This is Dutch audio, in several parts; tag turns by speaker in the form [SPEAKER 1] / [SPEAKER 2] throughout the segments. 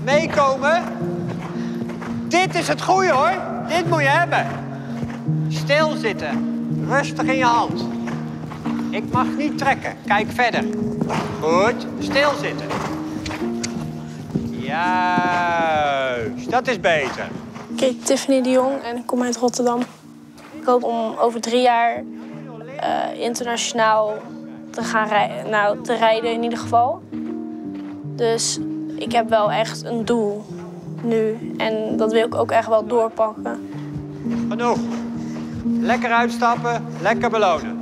[SPEAKER 1] Meekomen. Dit is het goede, hoor. Dit moet je hebben. Stilzitten. Rustig in je hand. Ik mag niet trekken. Kijk verder. Goed. Stilzitten. Juist. Dat is beter.
[SPEAKER 2] Ik heet Tiffany de Jong en ik kom uit Rotterdam. Ik hoop om over 3 jaar internationaal te gaan te rijden in ieder geval. Dus ik heb wel echt een doel nu. En dat wil ik ook echt wel doorpakken.
[SPEAKER 1] Genoeg. Lekker uitstappen, lekker belonen.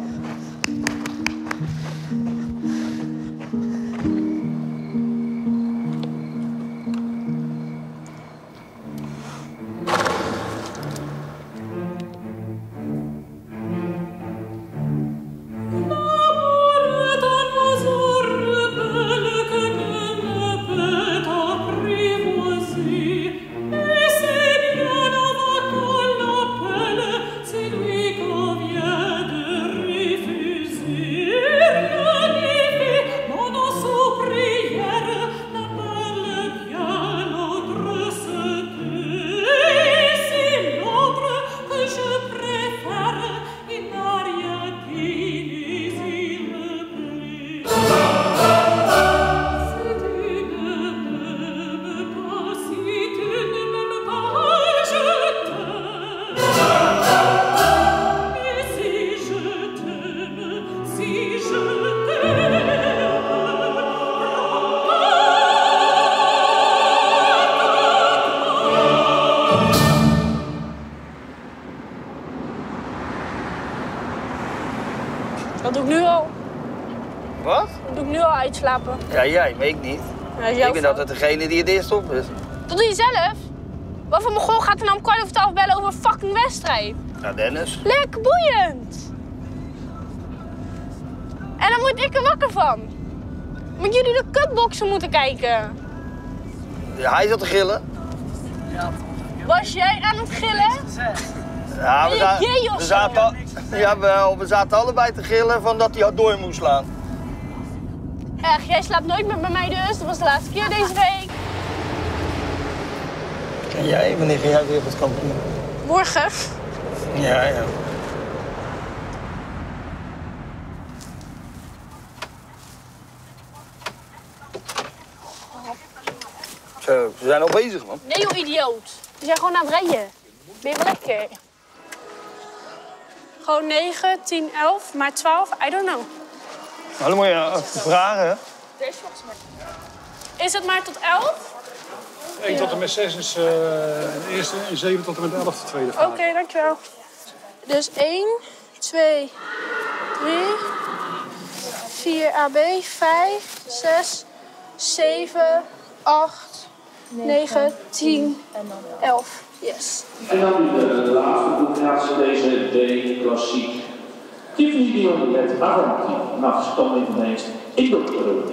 [SPEAKER 2] Dat doe ik nu al.
[SPEAKER 3] Wat?
[SPEAKER 2] Dat doe ik nu al uitslapen.
[SPEAKER 3] Ja, jij, maar ik niet. Ik ben altijd degene die het eerst op is.
[SPEAKER 2] Dat doe je zelf. Wat voor Mongool gaat er nou om 11:15 bellen over een fucking wedstrijd?
[SPEAKER 3] Ja, Dennis.
[SPEAKER 2] Lekker boeiend. En dan moet ik er wakker van. Moet jullie de cupboxen moeten kijken.
[SPEAKER 3] Ja, hij zat te gillen.
[SPEAKER 2] Was jij aan het gillen?
[SPEAKER 3] Ja, we zaten allebei te gillen van dat hij door moest slaan.
[SPEAKER 2] Echt, jij slaapt nooit meer bij mij dus. Dat was de laatste keer deze week.
[SPEAKER 3] En jij, wanneer ga jij weer op het kampioen?
[SPEAKER 2] Morgen.
[SPEAKER 3] Ja, ja. Zo, ze zijn al bezig, man.
[SPEAKER 2] Nee, joh, idioot. We zijn gewoon aan het rijden. Ben je wel lekker? Gewoon 9, 10, 11, maar 12, I don't know.
[SPEAKER 3] Nou, dan moet je vragen.
[SPEAKER 2] Deze volgens mij. Is het maar tot 11?
[SPEAKER 4] 1 tot en met 6 is de eerste en 7 tot en met 11 de tweede fase.
[SPEAKER 2] Oké, dankjewel. Dus 1, 2, 3, 4 AB, 5, 6, 7, 8, 9, 10, 11. Yes.
[SPEAKER 5] En dan de laatste combinatie deze D-klassiek. Tiffany de Jong met Avanti, na verstanding van de in de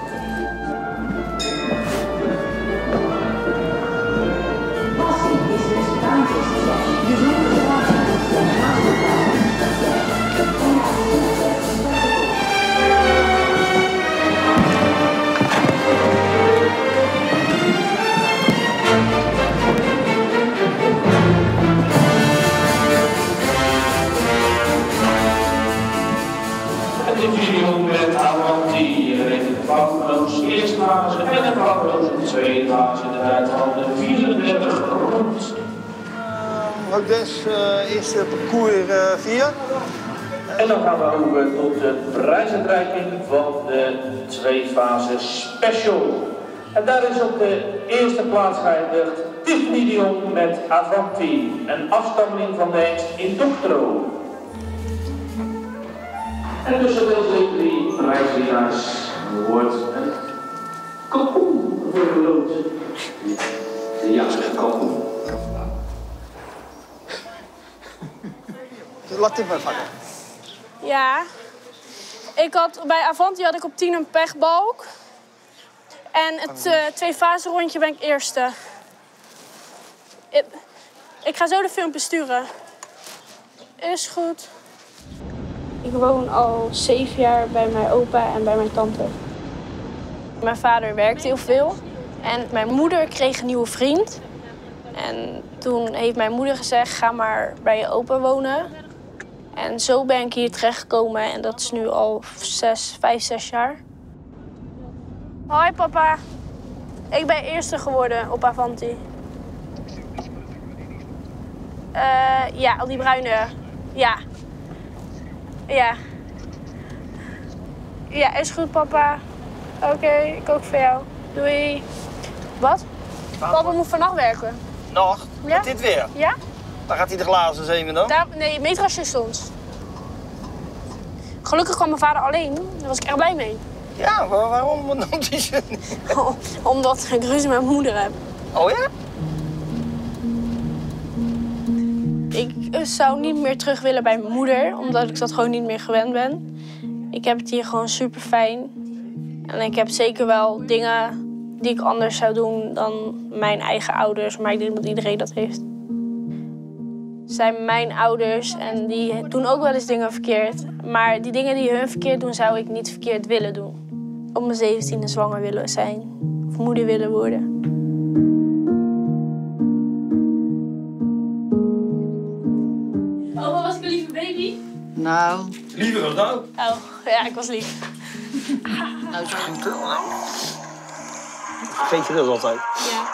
[SPEAKER 5] met Avanti, foutloos eerste fase en een foutloos tweede fase in de tijd van de 34 rond.
[SPEAKER 3] Ook dus eerste parcours 4.
[SPEAKER 5] En dan gaan we over tot de prijsuitreiking van de 2-fase special. En daar is op de eerste plaats geëindigd Tiffany de Jong met Avanti, een afstammeling van de in Doctro. En tussen deze 3 prijswinnaars wordt een kalkoen verloot. Ja, een kalkoen.
[SPEAKER 3] Laat dit maar vangen.
[SPEAKER 2] Ja. Bij Avanti had ik op 10 een pechbalk. En het 2-fase rondje ben ik eerste. Ik ga zo de filmpjes sturen. Is goed. Ik woon al 7 jaar bij mijn opa en bij mijn tante. Mijn vader werkt heel veel. En mijn moeder kreeg een nieuwe vriend. En toen heeft mijn moeder gezegd, ga maar bij je opa wonen. En zo ben ik hier terechtgekomen en dat is nu al 5, 6 jaar. Hoi papa. Ik ben eerste geworden op Avanti. Ja, al die bruine. Ja. Ja. Ja, is goed papa. Oké, ik ook voor jou. Doei. Wat? Papa moet vannacht werken.
[SPEAKER 3] Nog?
[SPEAKER 2] Ja?
[SPEAKER 3] Met dit weer?
[SPEAKER 2] Ja?
[SPEAKER 3] Dan gaat hij de glazen zeven dan?
[SPEAKER 2] Nee, metrasje stond. Gelukkig kwam mijn vader alleen. Daar was ik erg blij mee.
[SPEAKER 3] Ja, waarom noemt hij ze niet?
[SPEAKER 2] Omdat ik ruzie met mijn moeder heb.
[SPEAKER 3] Oh ja?
[SPEAKER 2] Ik zou niet meer terug willen bij mijn moeder, omdat ik dat gewoon niet meer gewend ben. Ik heb het hier gewoon super fijn. En ik heb zeker wel dingen die ik anders zou doen dan mijn eigen ouders. Maar ik denk dat iedereen dat heeft. Het zijn mijn ouders en die doen ook wel eens dingen verkeerd. Maar die dingen die hun verkeerd doen, zou ik niet verkeerd willen doen. Op mijn 17e zwanger willen zijn of moeder willen worden. Oh, was ik een lieve baby?
[SPEAKER 6] Nou,
[SPEAKER 3] Liever dan nou.
[SPEAKER 2] Oh, ja, ik was lief.
[SPEAKER 6] nou zo.
[SPEAKER 3] Vergeet je dat altijd?
[SPEAKER 2] Ja.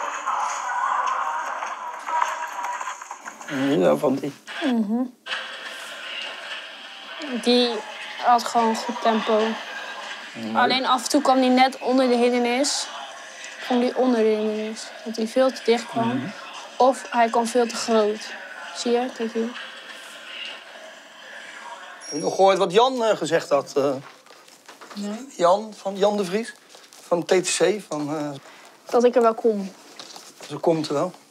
[SPEAKER 3] Ja, van die.
[SPEAKER 2] Die had gewoon een goed tempo. Alleen af en toe kwam hij net onder de hindernis. Kwam hij onder de hindernis. Dat hij veel te dicht kwam. Of hij kwam veel te groot. Zie je? Kijk hier.
[SPEAKER 3] Heb je nog gehoord wat Jan gezegd had?
[SPEAKER 6] Nee.
[SPEAKER 3] Jan, van Jan de Vries, van TTC.
[SPEAKER 2] Dat ik er wel kom.
[SPEAKER 3] Ze komt er wel.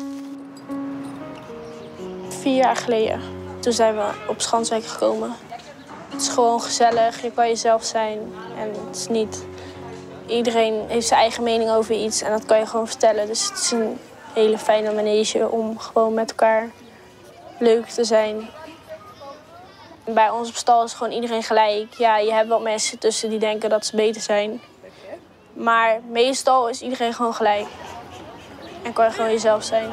[SPEAKER 2] 4 jaar geleden. Toen zijn we op Schanswijk gekomen. Het is gewoon gezellig, je kan jezelf zijn. En het is niet... Iedereen heeft zijn eigen mening over iets en dat kan je gewoon vertellen. Dus het is een hele fijne manege om gewoon met elkaar leuk te zijn. Bij ons op stal is gewoon iedereen gelijk. Ja, je hebt wel mensen tussen die denken dat ze beter zijn. Maar meestal is iedereen gewoon gelijk. En kan je gewoon jezelf zijn.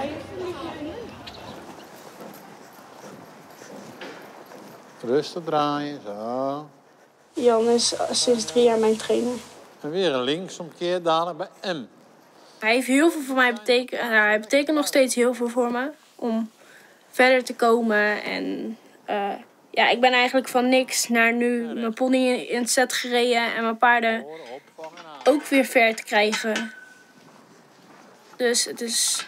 [SPEAKER 7] Rustig draaien, zo.
[SPEAKER 2] Jan is sinds 3 jaar mijn trainer.
[SPEAKER 7] En weer een linksomkeer dadelijk bij M.
[SPEAKER 2] Hij heeft heel veel voor mij betekend. Hij betekent nog steeds heel veel voor me. Om verder te komen. En ja, ik ben eigenlijk van niks naar nu mijn pony in het zet gereden. En mijn paarden ook weer ver te krijgen. Dus het is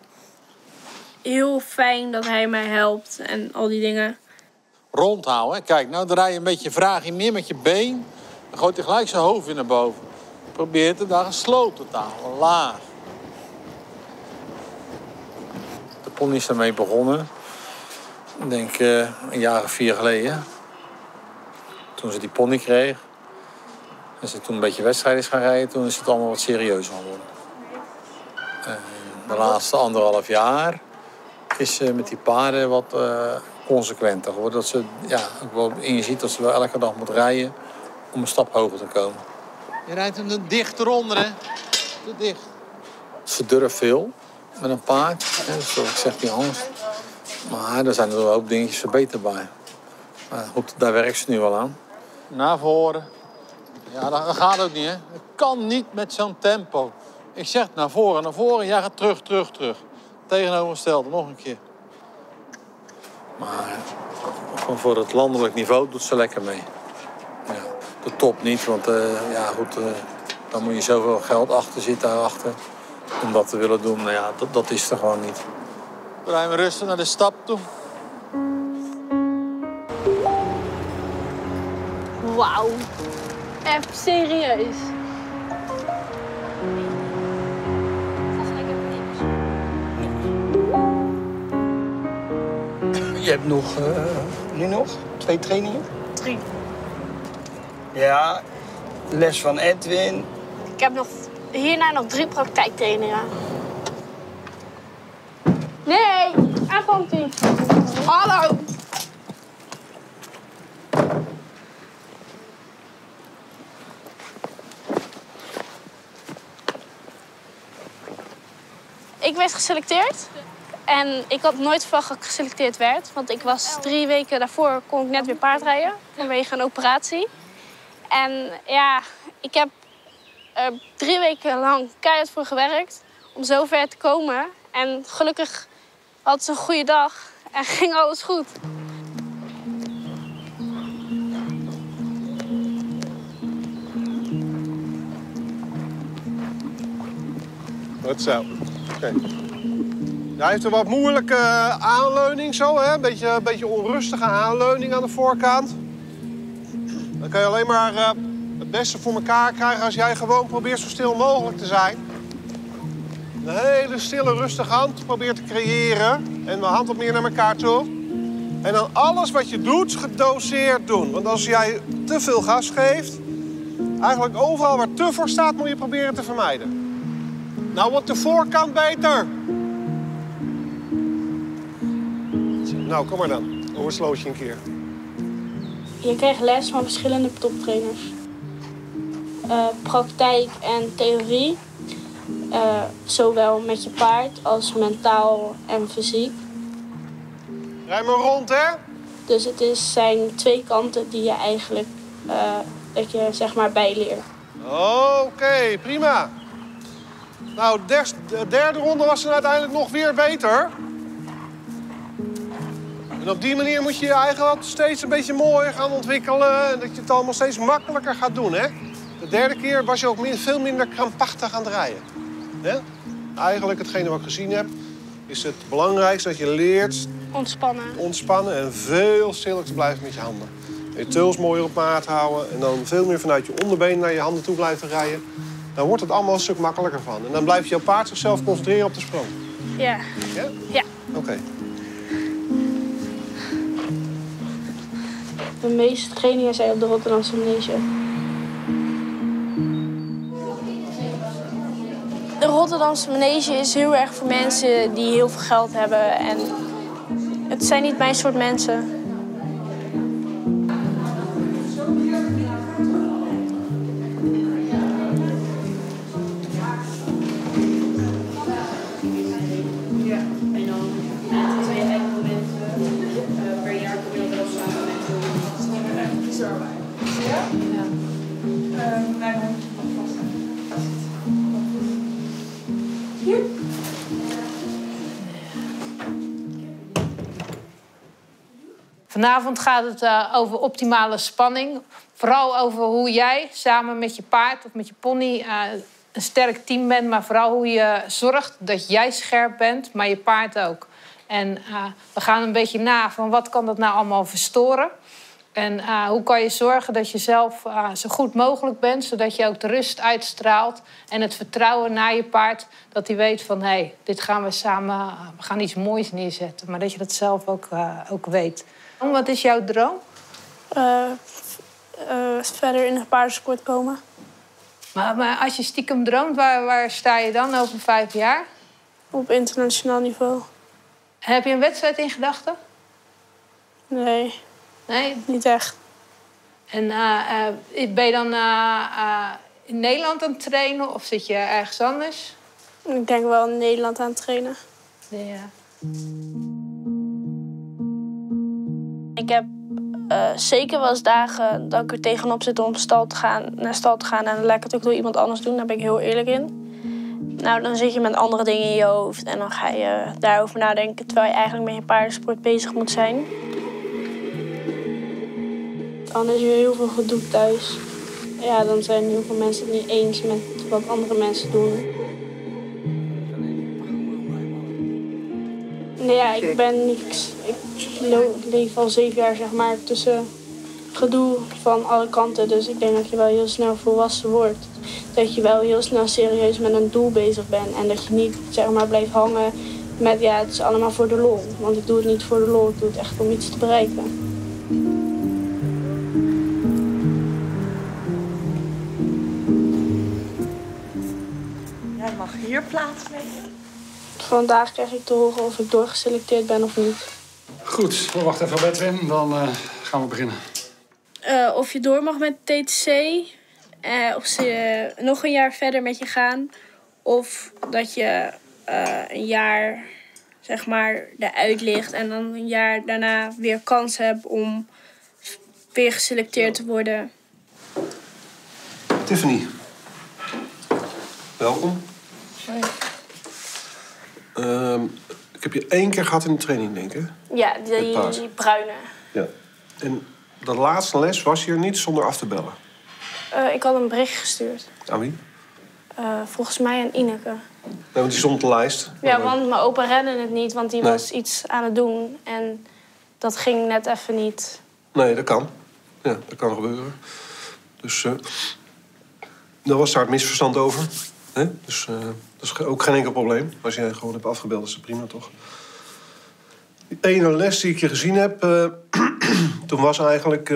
[SPEAKER 2] heel fijn dat hij mij helpt en al die dingen.
[SPEAKER 7] Rondhouden. Kijk, nou draai je een beetje vraagje meer met je been. Dan gooit hij gelijk zijn hoofd weer naar boven. Probeer te daar een sloot te houden, laag. De pony is ermee begonnen. Ik denk een jaar of 4 geleden. Toen ze die pony kreeg. En ze toen een beetje wedstrijden is gaan rijden. Toen is het allemaal wat serieuzer geworden. De laatste 1,5 jaar is ze met die paarden wat consequenter geworden. Dat ze, ja, ook wel in ziet dat ze wel elke dag moet rijden om een stap hoger te komen. Je rijdt hem er dicht eronder, hè? Te dicht. Ze durft veel met een paard, hè, zoals ik zeg, die angst. Maar er zijn er wel een hoop dingetjes verbeterbaar. Maar goed, daar werkt ze nu wel aan. Naar voren. Ja, dat gaat ook niet, hè? Het kan niet met zo'n tempo. Ik zeg naar voren. Jij gaat terug. Tegenovergestelde, nog een keer. Maar gewoon voor het landelijk niveau doet ze lekker mee. Ja, de top niet, want dan moet je zoveel geld achter zitten daarachter om dat te willen doen. Nou ja, dat is er gewoon niet. We rijden rustig naar de stap toe.
[SPEAKER 2] Wauw. Even serieus.
[SPEAKER 3] Je hebt nog, nu nog 2 trainingen?
[SPEAKER 2] 3.
[SPEAKER 3] Ja, les van Edwin.
[SPEAKER 2] Ik heb hierna nog 3 praktijktrainingen. Nee, daar komt hij. Hallo. Ik werd geselecteerd. En ik had nooit verwacht dat ik geselecteerd werd. Want ik was 3 weken daarvoor kon ik net weer paardrijden. Vanwege een operatie. En ja, ik heb 3 weken lang keihard voor gewerkt. Om zo ver te komen. En gelukkig had ze een goede dag. En ging alles goed.
[SPEAKER 8] Goed zo. Oké. Hij heeft een wat moeilijke aanleuning zo, hè? Een beetje onrustige aanleuning aan de voorkant. Dan kan je alleen maar het beste voor elkaar krijgen als jij gewoon probeert zo stil mogelijk te zijn. Een hele stille, rustige hand probeert te creëren. En de hand wat meer naar elkaar toe. En dan alles wat je doet, gedoseerd doen. Want als jij te veel gas geeft, eigenlijk overal waar te voor staat, moet je proberen te vermijden. Nou wordt de voorkant beter. Nou, kom maar dan. Oversloot je een keer.
[SPEAKER 2] Je krijgt les van verschillende toptrainers. Praktijk en theorie. Zowel met je paard als mentaal en fysiek.
[SPEAKER 8] Rij maar rond, hè?
[SPEAKER 2] Dus het zijn 2 kanten die je eigenlijk dat je zeg maar bijleert.
[SPEAKER 8] Oké, prima. Nou, de derde ronde was dan uiteindelijk nog weer beter. En op die manier moet je je eigen steeds een beetje mooier gaan ontwikkelen. En dat je het allemaal steeds makkelijker gaat doen, hè? De derde keer was je ook veel minder krampachtig aan het rijden. Hè? Eigenlijk hetgene wat ik gezien heb, is het belangrijkste dat je leert... Ontspannen en veel stiller te blijven met je handen. Je teugels mooier op maat houden en dan veel meer vanuit je onderbeen naar je handen toe blijven rijden. Dan wordt het allemaal een stuk makkelijker van. En dan blijft jouw paard zichzelf concentreren op de sprong.
[SPEAKER 2] Ja.
[SPEAKER 8] Ja?
[SPEAKER 2] Ja.
[SPEAKER 8] Oké.
[SPEAKER 2] De meeste trainingen zijn op de Rotterdamse Manege. De Rotterdamse Manege is heel erg voor mensen die heel veel geld hebben. En het zijn niet mijn soort mensen.
[SPEAKER 9] Vanavond gaat het over optimale spanning. Vooral over hoe jij samen met je paard of met je pony een sterk team bent. Maar vooral hoe je zorgt dat jij scherp bent, maar je paard ook. En we gaan een beetje na van wat kan dat nou allemaal verstoren. En hoe kan je zorgen dat je zelf zo goed mogelijk bent, zodat je ook de rust uitstraalt. En het vertrouwen naar je paard, dat hij weet van hé, dit gaan we samen, we gaan iets moois neerzetten. Maar dat je dat zelf ook weet. Wat is jouw droom?
[SPEAKER 2] Verder in de paardensport komen.
[SPEAKER 9] Maar als je stiekem droomt, waar sta je dan over 5 jaar?
[SPEAKER 2] Op internationaal niveau.
[SPEAKER 9] En heb je een wedstrijd in gedachten?
[SPEAKER 2] Nee.
[SPEAKER 9] Nee?
[SPEAKER 2] Niet echt.
[SPEAKER 9] En ben je dan in Nederland aan het trainen of zit je ergens anders?
[SPEAKER 2] Ik denk wel in Nederland aan het trainen.
[SPEAKER 9] Ja.
[SPEAKER 2] Ik heb zeker wel eens dagen dat ik er tegenop zit om naar stal te gaan. En dan laat ik het ook door iemand anders doen. Daar ben ik heel eerlijk in. Nou, dan zit je met andere dingen in je hoofd. En dan ga je daarover nadenken. Terwijl je eigenlijk met je paardensport bezig moet zijn. Dan is er heel veel gedoe thuis. Ja, dan zijn heel veel mensen het niet eens met wat andere mensen doen. Nee, ja, ik leef al 7 jaar zeg maar, tussen gedoe van alle kanten. Dus ik denk dat je wel heel snel volwassen wordt. Dat je wel heel snel serieus met een doel bezig bent. En dat je niet zeg maar, blijft hangen met ja, het is allemaal voor de lol. Want ik doe het niet voor de lol, ik doe het echt om iets te bereiken.
[SPEAKER 6] Jij mag hier plaatsnemen.
[SPEAKER 2] Vandaag krijg ik te horen of ik doorgeselecteerd ben of niet.
[SPEAKER 4] Goed, we wachten even op Edwin, dan gaan we beginnen.
[SPEAKER 2] Of je door mag met TTC, of ze nog een jaar verder met je gaan. Of dat je een jaar zeg maar eruit ligt en dan een jaar daarna weer kans heb om weer geselecteerd te worden.
[SPEAKER 8] Tiffany, welkom.
[SPEAKER 2] Hoi.
[SPEAKER 8] Ik heb je 1 keer gehad in de training, denk ik.
[SPEAKER 2] Ja, die bruine.
[SPEAKER 8] Ja. En de laatste les was je er niet zonder af te bellen?
[SPEAKER 2] Ik had een bericht gestuurd.
[SPEAKER 8] Aan wie?
[SPEAKER 2] Volgens mij aan Ineke.
[SPEAKER 8] Nee, want die stond op de lijst.
[SPEAKER 2] Ja, want mijn opa redde het niet, want die was iets aan het doen. En dat ging net even niet.
[SPEAKER 8] Nee, dat kan. Ja, dat kan gebeuren. Dus daar was daar het misverstand over. Hè? Dus dat is ook geen enkel probleem. Als jij gewoon hebt afgebeld, is het prima, toch? Die ene les die ik je gezien heb, toen was eigenlijk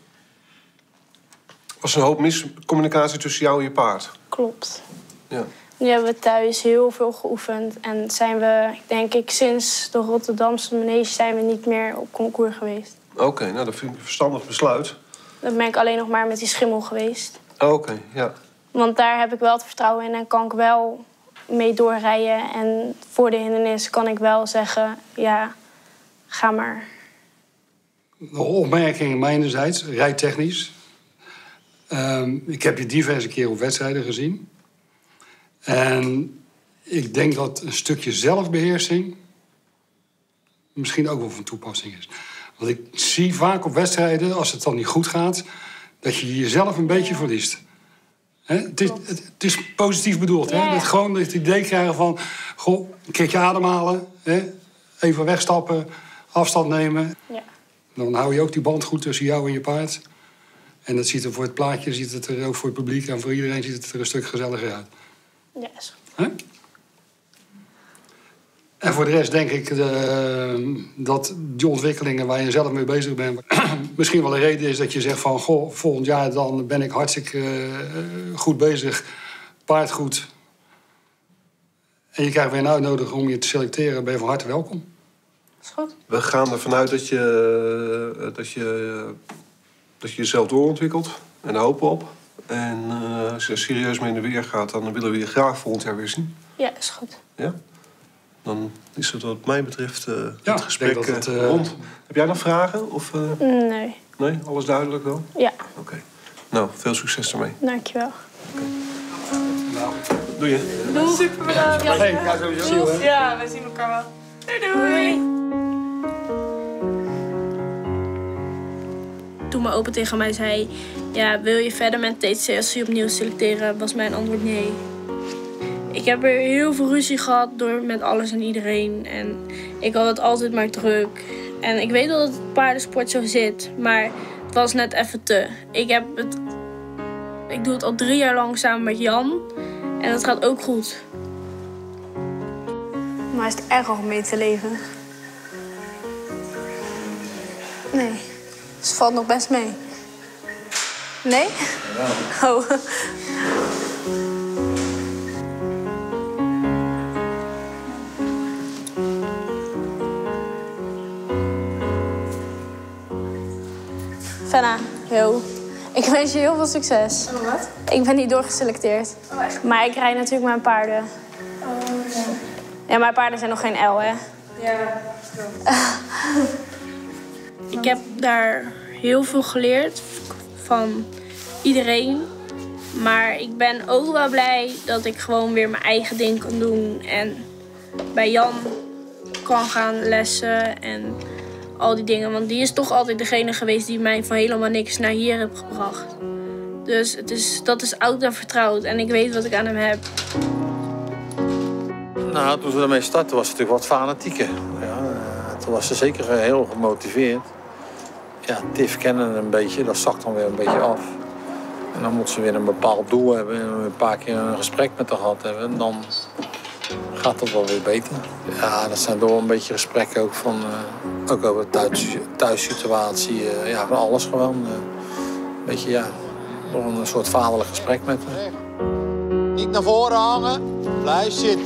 [SPEAKER 8] was een hoop miscommunicatie tussen jou en je paard.
[SPEAKER 2] Klopt.
[SPEAKER 8] Ja.
[SPEAKER 2] Nu hebben we thuis heel veel geoefend. En zijn we, denk ik, sinds de Rotterdamse manege zijn we niet meer op concours geweest.
[SPEAKER 8] Oké, nou dat vind ik een verstandig besluit.
[SPEAKER 2] Dan ben ik alleen nog maar met die schimmel geweest.
[SPEAKER 8] Oké, ja.
[SPEAKER 2] Want daar heb ik wel het vertrouwen in en kan ik wel mee doorrijden. En voor de hindernis kan ik wel zeggen, ja, ga maar.
[SPEAKER 4] Nog opmerkingen mijnerzijds, rijtechnisch. Ik heb je diverse keren op wedstrijden gezien. En ik denk dat een stukje zelfbeheersing misschien ook wel van toepassing is. Want ik zie vaak op wedstrijden, als het dan niet goed gaat, dat je jezelf een beetje verliest. Het is positief bedoeld.
[SPEAKER 2] Ja.
[SPEAKER 4] Dat gewoon het idee krijgen van, goh, een keertje ademhalen, even wegstappen, afstand nemen.
[SPEAKER 2] Ja.
[SPEAKER 4] Dan hou je ook die band goed tussen jou en je paard. En dat ziet er voor het plaatje, ziet het er ook voor het publiek en voor iedereen ziet het er een stuk gezelliger uit.
[SPEAKER 2] Ja, is goed.
[SPEAKER 4] En voor de rest denk ik dat die ontwikkelingen waar je zelf mee bezig bent misschien wel een reden is dat je zegt van, goh, volgend jaar dan ben ik hartstikke goed bezig, paard goed. En je krijgt weer een uitnodiging om je te selecteren, ben je van harte welkom.
[SPEAKER 2] Is goed.
[SPEAKER 8] We gaan ervan uit dat je jezelf doorontwikkelt. En daar hopen we op. En als je er serieus mee in de weer gaat, dan willen we je graag volgend jaar weer zien.
[SPEAKER 2] Ja, is goed.
[SPEAKER 8] Ja? Dan is het wat mij betreft
[SPEAKER 4] Ja,
[SPEAKER 8] het gesprek
[SPEAKER 4] ik denk dat
[SPEAKER 8] rond. Heb jij nog vragen? Of,
[SPEAKER 2] Nee.
[SPEAKER 8] Nee? Alles duidelijk wel?
[SPEAKER 2] Ja.
[SPEAKER 8] Oké. Nou, veel succes ermee.
[SPEAKER 2] Dankjewel.
[SPEAKER 8] Doe je.
[SPEAKER 6] Doei. Super bedankt.
[SPEAKER 4] Ja, sowieso.
[SPEAKER 6] Ja, we zien elkaar wel. Doei, doei.
[SPEAKER 2] Toen mijn opa tegen mij zei, ja, wil je verder met TCSC opnieuw selecteren, was mijn antwoord nee. Ik heb er heel veel ruzie gehad met alles en iedereen. En ik had het altijd maar druk. En ik weet wel dat het paardensport zo zit, maar het was net even te. Ik doe het al 3 jaar lang samen met Jan. En dat gaat ook goed. Maar is het erg om mee te leven? Nee. Dus het valt nog best mee. Nee? Ja. Oh. Fenna, yo. Ik wens je heel veel succes.
[SPEAKER 6] Oh, wat?
[SPEAKER 2] Ik ben niet doorgeselecteerd.
[SPEAKER 6] Oh, echt?
[SPEAKER 2] Maar ik rijd natuurlijk mijn paarden.
[SPEAKER 6] Oh, ja.
[SPEAKER 2] Ja, mijn paarden zijn nog geen L, hè?
[SPEAKER 6] Ja,
[SPEAKER 2] Ik heb daar heel veel geleerd van iedereen. Maar ik ben ook wel blij dat ik gewoon weer mijn eigen ding kan doen. En bij Jan kan gaan lessen en al die dingen. Want die is toch altijd degene geweest die mij van helemaal niks naar hier heeft gebracht. Dus dat is oud en vertrouwd. En ik weet wat ik aan hem heb.
[SPEAKER 7] Nou, toen ze ermee startten was ze natuurlijk wat fanatieker. Ja, toen was ze zeker heel gemotiveerd. Ja, Tiff kennen een beetje, dat zakt dan weer een beetje af. En dan moet ze weer een bepaald doel hebben en een paar keer een gesprek met haar gehad hebben. En dan gaat het wel weer beter. Ja, dat zijn door een beetje gesprekken ook van, ook over de thuissituatie. Ja, van alles gewoon. Een beetje, ja, door een soort vaderlijk gesprek met haar.
[SPEAKER 10] Niet naar voren hangen, blijf zitten.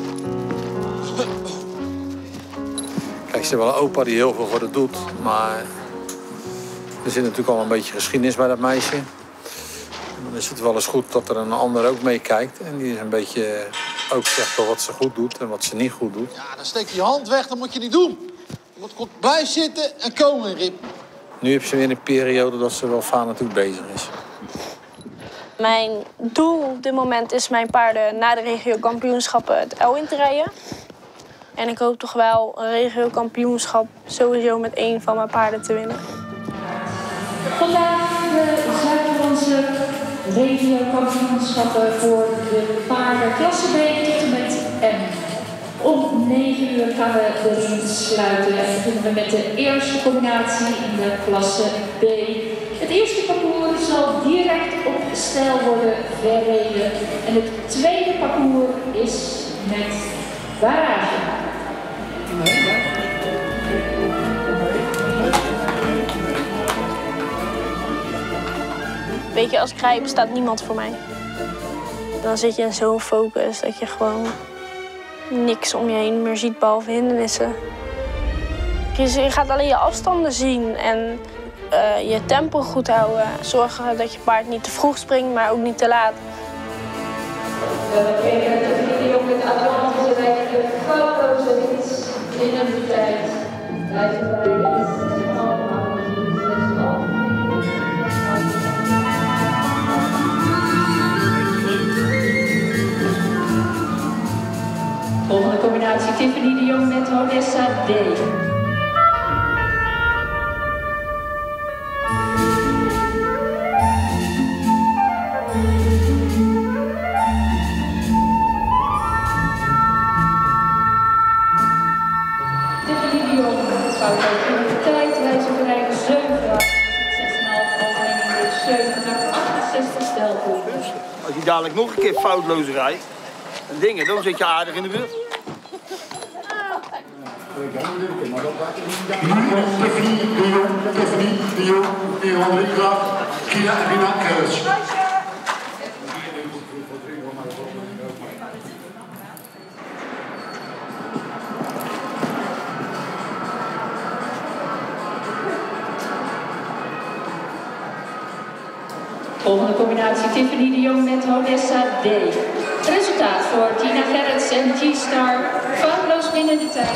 [SPEAKER 7] Kijk, ze heeft wel een opa die heel veel voor haar doet, maar er zit natuurlijk al een beetje geschiedenis bij dat meisje. En dan is het wel eens goed dat er een ander ook meekijkt en die is een beetje ook zegt wel wat ze goed doet en wat ze niet goed doet.
[SPEAKER 10] Ja, dan steek je hand weg, dat moet je niet doen. Je moet blijven zitten en komen, Rip.
[SPEAKER 7] Nu heb ze weer een periode dat ze wel fanatiek bezig is.
[SPEAKER 2] Mijn doel op dit moment is mijn paarden na de regiokampioenschappen het L in te rijden. En ik hoop toch wel een regiokampioenschap sowieso met 1 van mijn paarden te winnen.
[SPEAKER 11] Vandaag de Zuid-Hollandse regiokampioenschappen voor de paarden klasse B tot en met M. Om 9 uur gaan we de ring sluiten en beginnen we met de eerste combinatie in de klasse B. Het eerste parcours zal direct op stijl worden verreden en het tweede parcours is met barrage.
[SPEAKER 2] Weet je, als ik rij bestaat niemand voor mij. Dan zit je in zo'n focus dat je gewoon niks om je heen meer ziet behalve hindernissen. Je gaat alleen je afstanden zien en je tempo goed houden. Zorgen dat je paard niet te vroeg springt, maar ook niet te laat.
[SPEAKER 11] We kregen de jongen met Atlantische Wijk de foutloze rit in een tijd. Blijven rijden. Volgende combinatie Tiffany de Jong met Odessa D.
[SPEAKER 3] Als je dadelijk nog een keer foutloos rijdt, dan zit je aardig in de buurt.
[SPEAKER 11] Volgende combinatie Tiffany de Jong met Odessa D. Resultaat voor Tina Gerrits en G-Star. Foutloos binnen de tijd.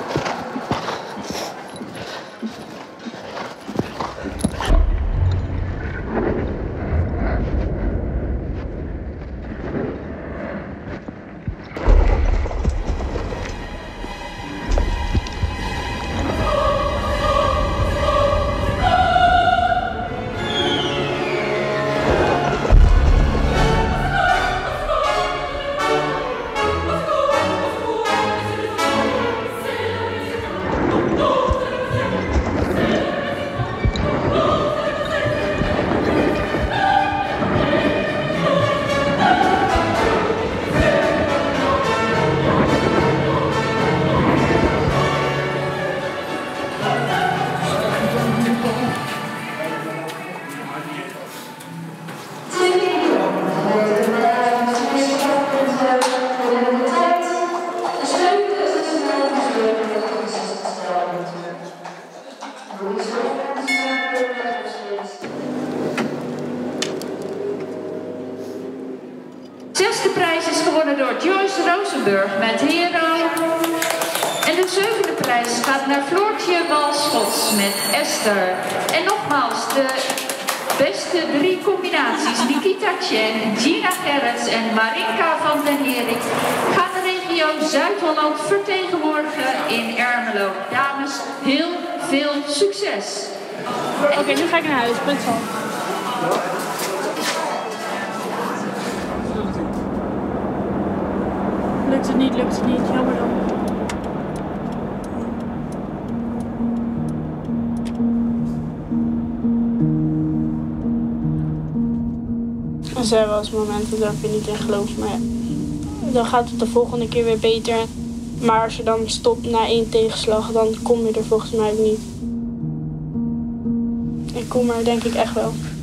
[SPEAKER 11] Zesde prijs is gewonnen door Joyce Rosenburg met Hero. En de zevende prijs gaat naar Floortje Walschots met Esther. En nogmaals, de beste 3 combinaties, Nikita Chen, Gina Gerrits en Marinka van den Herik, gaan de regio Zuid-Holland vertegenwoordigen in Ermelo. Dames, heel veel succes!
[SPEAKER 2] Oké, nu ga ik naar huis. Punt van. Lukt het niet, jammer dan. Er zijn wel eens momenten dat je niet in gelooft, maar ja, dan gaat het de volgende keer weer beter. Maar als je dan stopt na 1 tegenslag, dan kom je er volgens mij niet. Ik kom er denk ik echt wel.